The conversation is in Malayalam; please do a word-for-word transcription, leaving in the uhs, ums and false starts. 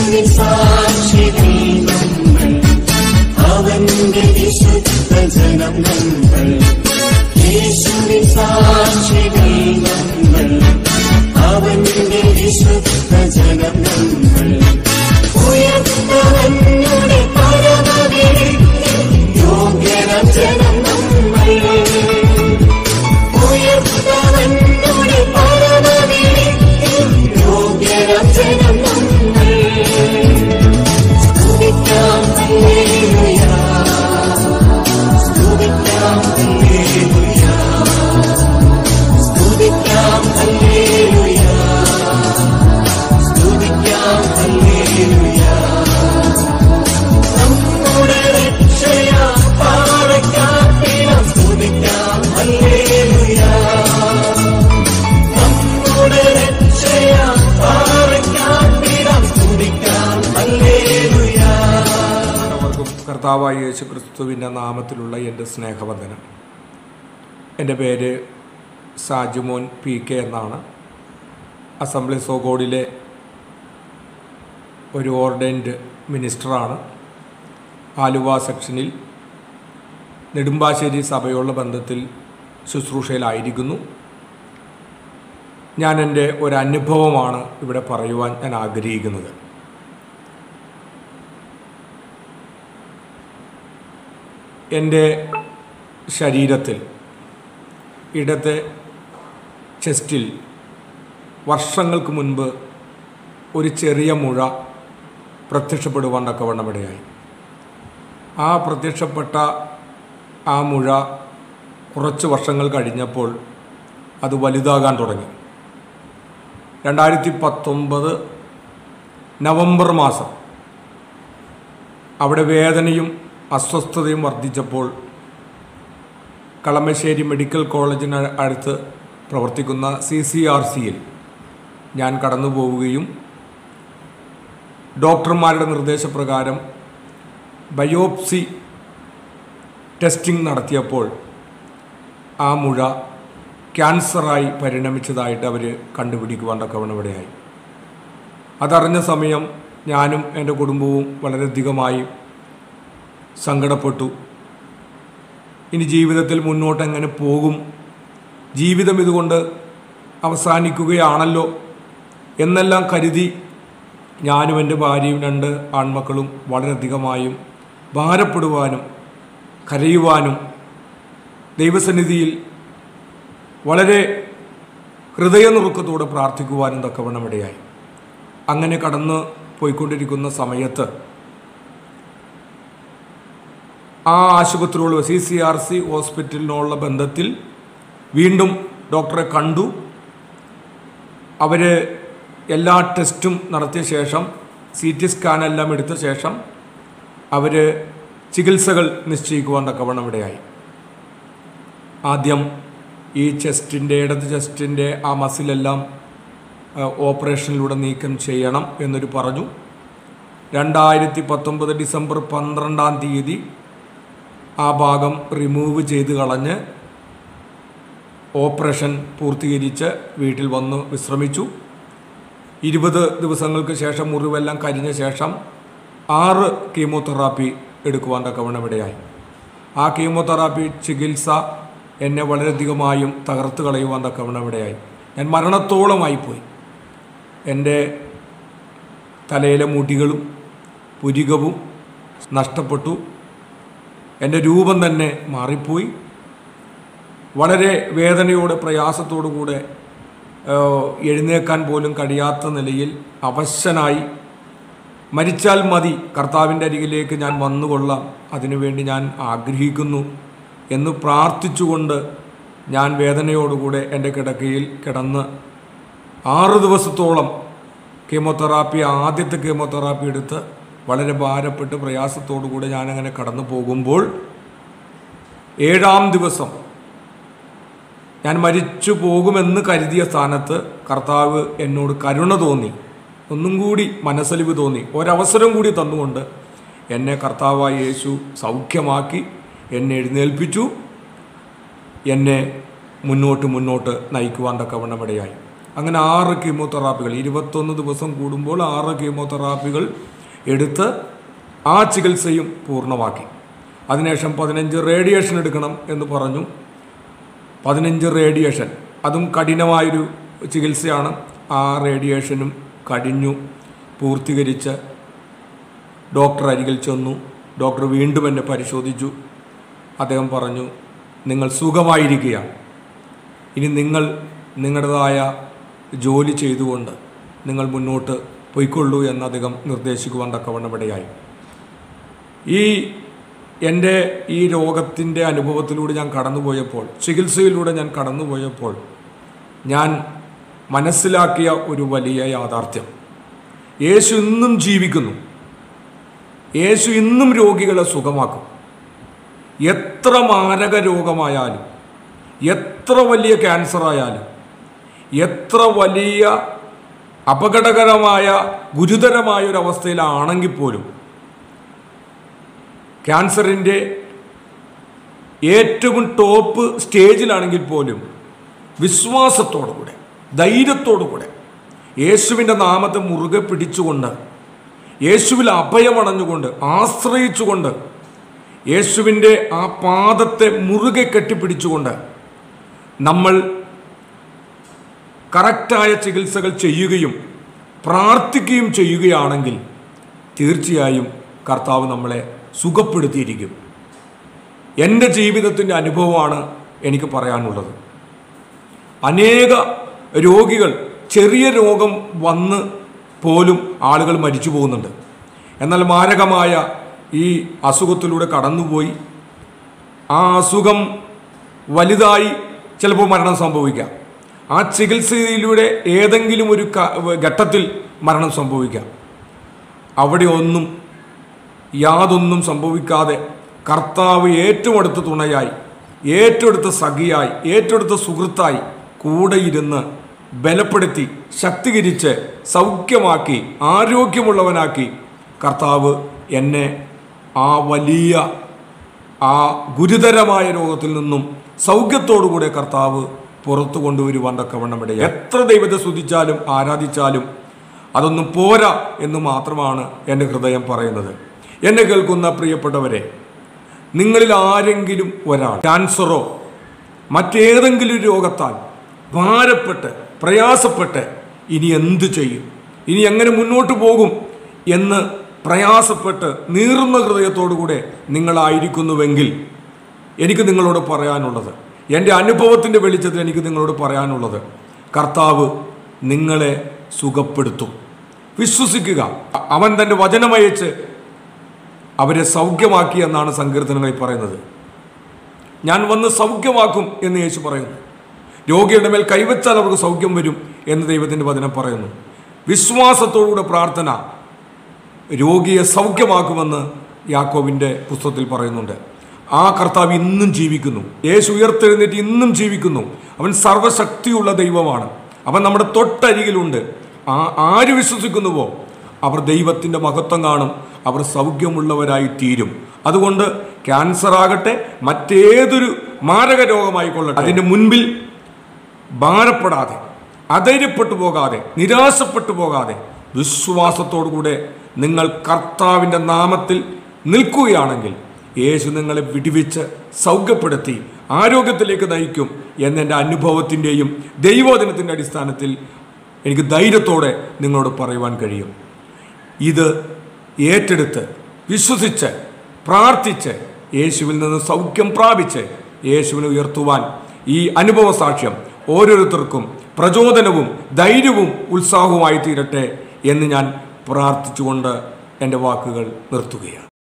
യേശുവിൻ സാക്ഷികൾ നമ്മൾ, അവന്റെ വിശുദ്ധ ജനം നമ്മൾ. യേശുവിൻ സാക്ഷികൾ നമ്മൾ, അവന്റെ വിശുദ്ധ ജനം നമ്മൾ. ഉയർത്തവനുടെ പരമവിളിക്ക് യോഗ്യരാം ജനം നമ്മൾ. ഉയർത്തവനുടെ പരമവിളിക്ക് യോഗ്യരാം ജനം നമ്മൾ. സ്തുതിക്കാം ഹല്ലേലൂയ, സ്തുതിക്കാം ഹല്ലേലൂയ, സ്തുതിക്കാം ഹല്ലേലൂയ, സ്തുതിക്കാം ഹല്ലേലൂയ. നമ്മുടെ രക്ഷയാ പാറയ്ക്കാട്ടിലും സ്തുതിക്കാം ഹല്ലേലൂയ. നമ്മുടെ രക്ഷയാ പാറയ്ക്കാട്ടിലും സ്തുതിക്കാം ഹല്ലേലൂയ. എല്ലാവർക്കും കർത്താവായ യേശു ക്രിസ്തുവിൻ്റെ നാമത്തിലുള്ള എൻ്റെ സ്നേഹവന്ദനം. എൻ്റെ പേര് സാജുമോൻ പി കെ എന്നാണ്. അസംബ്ലീസ് ഓഫ് ഗോഡിലെ ഒരു ഓർഡൈൻഡ് മിനിസ്റ്ററാണ്. ആലുവ സെക്ഷനിൽ നെടുമ്പാശ്ശേരി സഭയുള്ള ബന്ധത്തിൽ ശുശ്രൂഷയിലായിരിക്കുന്നു. ഞാൻ എൻ്റെ ഒരു അനുഭവമാണ് ഇവിടെ പറയുവാൻ ഞാൻ ആഗ്രഹിക്കുന്നത്. എൻ്റെ ശരീരത്തിൽ ഇടത്തെ ചെസ്റ്റിൽ വർഷങ്ങൾക്ക് മുൻപ് ഒരു ചെറിയ മുഴ പ്രത്യക്ഷപ്പെടുവാൻ തക്കവണ്ണമിടയായി. ആ പ്രത്യക്ഷപ്പെട്ട ആ മുഴ കുറച്ച് വർഷങ്ങൾ കഴിഞ്ഞപ്പോൾ അത് വലുതാകാൻ തുടങ്ങി. രണ്ടായിരത്തി പത്തൊമ്പത് നവംബർ മാസം അവിടെ വേദനയും അസ്വസ്ഥതയും വർദ്ധിച്ചപ്പോൾ കളമശ്ശേരി മെഡിക്കൽ കോളേജിന് അടുത്ത് പ്രവർത്തിക്കുന്ന സി സി ആർ സിയിൽ ഞാൻ കടന്നു പോവുകയും ഡോക്ടർമാരുടെ നിർദ്ദേശപ്രകാരം ബയോപ്സി ടെസ്റ്റിംഗ് നടത്തിയപ്പോൾ ആ മുഴ ക്യാൻസറായി പരിണമിച്ചതായിട്ട് അവർ കണ്ടുപിടിക്കുവാൻ തക്കവണ്ണമിടയായി. അതറിഞ്ഞ സമയം ഞാനും എൻ്റെ കുടുംബവും വളരെയധികമായി സങ്കടപ്പെട്ടു. ഇനി ജീവിതത്തിൽ മുന്നോട്ട് എങ്ങനെ പോകും, ജീവിതം ഇതുകൊണ്ട് അവസാനിക്കുകയാണല്ലോ എന്നെല്ലാം കരുതി ഞാനും എൻ്റെ ഭാര്യയും രണ്ട് ആൺമക്കളും വളരെയധികമായും ഭാരപ്പെടുവാനും കരയുവാനും ദൈവസന്നിധിയിൽ വളരെ ഹൃദയനുറുക്കത്തോടെ പ്രാർത്ഥിക്കുവാനും തക്കവണ്ണമിടയായി. അങ്ങനെ കടന്ന് പോയിക്കൊണ്ടിരിക്കുന്ന സമയത്ത് ആ ആശുപത്രിയുള്ള സി സി ആർ സി ഹോസ്പിറ്റലിനുള്ള ബന്ധത്തിൽ വീണ്ടും ഡോക്ടറെ കണ്ടു. അവർ എല്ലാ ടെസ്റ്റും നടത്തിയ ശേഷം സി ടി സ്കാനെല്ലാം എടുത്ത ശേഷം അവർ ചികിത്സകൾ നിശ്ചയിക്കുവാൻ തക്കവണ്ണമിടയായി. ആദ്യം ഈ ചെസ്റ്റിൻ്റെ ഇടത് ചെസ്റ്റിൻ്റെ ആ മസിലെല്ലാം ഓപ്പറേഷനിലൂടെ നീക്കം ചെയ്യണം എന്നൊരു പറഞ്ഞു. രണ്ടായിരത്തി പത്തൊമ്പത് ഡിസംബർ പന്ത്രണ്ടാം തീയതി ആ ഭാഗം റിമൂവ് ചെയ്ത് കളഞ്ഞ് ഓപ്പറേഷൻ പൂർത്തീകരിച്ച് വീട്ടിൽ വന്ന് വിശ്രമിച്ചു. ഇരുപത് ദിവസങ്ങൾക്ക് ശേഷം മുറിവെല്ലാം കരിഞ്ഞ ശേഷം ആറ് കീമോതെറാപ്പി എടുക്കുവാൻ തക്കവണ്ണമിടയായി. ആ കീമോതെറാപ്പി ചികിത്സ എന്നെ വളരെയധികമായും തകർത്ത് കളയുവാൻ തക്കവണ്ണമിടയായി. ഞാൻ മരണത്തോളമായിപ്പോയി. എൻ്റെ തലയിലെ മുടികളും പുരികവും നഷ്ടപ്പെട്ടു. എൻ്റെ രൂപം തന്നെ മാറിപ്പോയി. വളരെ വേദനയോടെ പ്രയാസത്തോടു കൂടെ എഴുന്നേക്കാൻ പോലും കഴിയാത്ത നിലയിൽ അവശനായി. മരിച്ചാൽ മതി, കർത്താവിൻ്റെ അരികിലേക്ക് ഞാൻ വന്നുകൊള്ളാം, അതിനുവേണ്ടി ഞാൻ ആഗ്രഹിക്കുന്നു എന്ന് പ്രാർത്ഥിച്ചുകൊണ്ട് ഞാൻ വേദനയോടുകൂടെ എൻ്റെ കിടക്കയിൽ കിടന്ന് ആറ് ദിവസത്തോളം കീമോതെറാപ്പി ആദ്യത്തെ കീമോതെറാപ്പി എടുത്ത് വളരെ ഭാരപ്പെട്ട് പ്രയാസത്തോടു കൂടെ ഞാനങ്ങനെ കടന്നു പോകുമ്പോൾ ഏഴാം ദിവസം ഞാൻ മരിച്ചു പോകുമെന്ന് കരുതിയ സ്ഥാനത്ത് കർത്താവ് എന്നോട് കരുണ തോന്നി, ഒന്നും കൂടി മനസ്സലിവ് തോന്നി, ഒരവസരം കൂടി തന്നുകൊണ്ട് എന്നെ കർത്താവായ യേശു സൗഖ്യമാക്കി എന്നെ എഴുന്നേൽപ്പിച്ചു. എന്നെ മുന്നോട്ട് മുന്നോട്ട് നയിക്കുവാൻ തക്കവണ്ണമിടയായി. അങ്ങനെ ആറ് കീമോതെറാപ്പികൾ ഇരുപത്തൊന്ന് ദിവസം കൂടുമ്പോൾ ആറ് കീമോതെറാപ്പികൾ എടുത്ത് ആ ചികിത്സയും പൂർണ്ണമാക്കി. അതിനുശേഷം പതിനഞ്ച് റേഡിയേഷൻ എടുക്കണം എന്ന് പറഞ്ഞു. പതിനഞ്ച് റേഡിയേഷൻ, അതും കഠിനമായൊരു ചികിത്സയാണ്. ആ റേഡിയേഷനും കഴിഞ്ഞു പൂർത്തീകരിച്ച് ഡോക്ടർ അരികിൽ ചെന്നു. ഡോക്ടർ വീണ്ടും എന്നെ പരിശോധിച്ചു. അദ്ദേഹം പറഞ്ഞു, നിങ്ങൾ സുഖമായിരിക്കുകയാണ്, ഇനി നിങ്ങൾ നിങ്ങളുടേതായ ജോലി ചെയ്തുകൊണ്ട് നിങ്ങൾ മുന്നോട്ട് പോയിക്കൊള്ളൂ എന്ന് അദ്ദേഹം നിർദ്ദേശിക്കുവാൻ തക്കവണ്ണമിടയായി. ഈ എൻ്റെ ഈ രോഗത്തിൻ്റെ അനുഭവത്തിലൂടെ ഞാൻ കടന്നുപോയപ്പോൾ, ചികിത്സയിലൂടെ ഞാൻ കടന്നുപോയപ്പോൾ ഞാൻ മനസ്സിലാക്കിയ ഒരു വലിയ യാഥാർത്ഥ്യം, യേശു ഇന്നും ജീവിക്കുന്നു. യേശു ഇന്നും രോഗികളെ സുഖമാക്കും. എത്ര മാരക രോഗമായാലും, എത്ര വലിയ ക്യാൻസർ ആയാലും, എത്ര വലിയ അപകടകരമായ ഗുരുതരമായ ഒരു അവസ്ഥയിലാണെങ്കിൽ പോലും, ക്യാൻസറിൻ്റെ ഏറ്റവും ടോപ്പ് സ്റ്റേജിലാണെങ്കിൽ പോലും വിശ്വാസത്തോടുകൂടെ, ധൈര്യത്തോടുകൂടെ യേശുവിൻ്റെ നാമത്തെ മുറുകെ പിടിച്ചുകൊണ്ട്, യേശുവിൽ അഭയമണഞ്ഞുകൊണ്ട്, ആശ്രയിച്ചുകൊണ്ട്, യേശുവിൻ്റെ ആ പാദത്തെ മുറുകെ കെട്ടിപ്പിടിച്ചുകൊണ്ട് നമ്മൾ കറക്റ്റായ ചികിത്സകൾ ചെയ്യുകയും പ്രാർത്ഥിക്കുകയും ചെയ്യുകയാണെങ്കിൽ തീർച്ചയായും കർത്താവ് നമ്മളെ സുഖപ്പെടുത്തിയിരിക്കും. എൻ്റെ ജീവിതത്തിൻ്റെ അനുഭവമാണ് എനിക്ക് പറയാനുള്ളത്. അനേക രോഗികൾ, ചെറിയ രോഗം വന്ന് പോലും ആളുകൾ മരിച്ചു പോകുന്നുണ്ട്. എന്നാൽ മാരകമായ ഈ അസുഖത്തിലൂടെ കടന്നുപോയി ആ അസുഖം വലുതായി ചിലപ്പോൾ മരണം സംഭവിക്കാം. ആ ചികിത്സയിലൂടെ ഏതെങ്കിലും ഒരു ഘട്ടത്തിൽ മരണം സംഭവിക്കാം. അവിടെ ഒന്നും യാതൊന്നും സംഭവിക്കാതെ കർത്താവ് ഏറ്റവും അടുത്ത തുണയായി, ഏറ്റവും അടുത്ത സഖിയായി, ഏറ്റവും അടുത്ത സുഹൃത്തായി കൂടെ ഇരുന്ന് ബലപ്പെടുത്തി ശക്തീകരിച്ച് സൗഖ്യമാക്കി ആരോഗ്യമുള്ളവനാക്കി കർത്താവ് എന്നെ ആ വലിയ ആ ഗുരുതരമായ രോഗത്തിൽ നിന്നും സൗഖ്യത്തോടുകൂടെ കർത്താവ് പുറത്തു കൊണ്ടുവരുവാൻ തക്കവണ്ണമിടയായി. എത്ര ദൈവത്തെ സ്തുതിച്ചാലും ആരാധിച്ചാലും അതൊന്നും പോരാ എന്ന് മാത്രമാണ് എൻ്റെ ഹൃദയം പറയുന്നത്. എന്നെ കേൾക്കുന്ന പ്രിയപ്പെട്ടവരെ, നിങ്ങളിൽ ആരെങ്കിലും ഒരാൾ ക്യാൻസറോ മറ്റേതെങ്കിലും രോഗത്താൽ ഭാരപ്പെട്ട് പ്രയാസപ്പെട്ട് ഇനി എന്തു ചെയ്യും, ഇനി എങ്ങനെ മുന്നോട്ട് പോകും എന്ന് പ്രയാസപ്പെട്ട് നീറുന്ന ഹൃദയത്തോടുകൂടെ നിങ്ങളായിരിക്കുന്നുവെങ്കിൽ എനിക്ക് നിങ്ങളോട് പറയാനുള്ളത്, എൻ്റെ അനുഭവത്തിൻ്റെ വെളിച്ചത്തിൽ എനിക്ക് നിങ്ങളോട് പറയാനുള്ളത്, കർത്താവ് നിങ്ങളെ സുഖപ്പെടുത്തും. വിശ്വസിക്കുക. അവൻ തൻ്റെ വചനമയച്ച് അവരെ സൗഖ്യമാക്കി എന്നാണ് സങ്കീർത്തനങ്ങളിൽ പറയുന്നത്. ഞാൻ വന്ന് സൗഖ്യമാക്കും എന്ന് യേശു പറയുന്നു. രോഗിയുടെ മേൽ കൈവച്ചാൽ അവർക്ക് സൗഖ്യം വരും എന്ന് ദൈവത്തിൻ്റെ വചനം പറയുന്നു. വിശ്വാസത്തോടുകൂടെ പ്രാർത്ഥന രോഗിയെ സൗഖ്യമാക്കുമെന്ന് യാക്കോബിൻ്റെ പുസ്തകത്തിൽ പറയുന്നുണ്ട്. ആ കർത്താവ് ഇന്നും ജീവിക്കുന്നു. യേശു ഉയർത്തെഴുന്നേറ്റ് ഇന്നും ജീവിക്കുന്നു. അവൻ സർവശക്തിയുള്ള ദൈവമാണ്. അവൻ നമ്മുടെ തൊട്ടരികിലുണ്ട്. ആ ആര് വിശ്വസിക്കുന്നുവോ അവർ ദൈവത്തിൻ്റെ മഹത്വം കാണും, അവർ സൗഖ്യമുള്ളവരായി തീരും. അതുകൊണ്ട് ക്യാൻസർ ആകട്ടെ, മറ്റേതൊരു മാരക രോഗമായിക്കൊള്ളട്ടെ, അതിൻ്റെ മുൻപിൽ ഭാരപ്പെടാതെ, അധൈര്യപ്പെട്ടു പോകാതെ, നിരാശപ്പെട്ടു പോകാതെ വിശ്വാസത്തോടുകൂടെ നിങ്ങൾ കർത്താവിൻ്റെ നാമത്തിൽ നിൽക്കുകയാണെങ്കിൽ യേശു നിങ്ങളെ വിടുവിച്ച് സൗഖ്യപ്പെടുത്തി ആരോഗ്യത്തിലേക്ക് നയിക്കും എന്നെൻ്റെ അനുഭവത്തിൻ്റെയും ദൈവവചനത്തിൻ്റെ അടിസ്ഥാനത്തിൽ എനിക്ക് ധൈര്യത്തോടെ നിങ്ങളോട് പറയുവാൻ കഴിയും. ഇത് ഏറ്റെടുത്ത് വിശ്വസിച്ച് പ്രാർത്ഥിച്ച് യേശുവിൽ നിന്ന് സൗഖ്യം പ്രാപിച്ച് യേശുവിനെ ഉയർത്തുവാൻ ഈ അനുഭവ സാക്ഷ്യം ഓരോരുത്തർക്കും പ്രചോദനവും ധൈര്യവും ഉത്സാഹവുമായി തീരട്ടെ എന്ന് ഞാൻ പ്രാർത്ഥിച്ചുകൊണ്ട് എൻ്റെ വാക്കുകൾ നിർത്തുകയാണ്.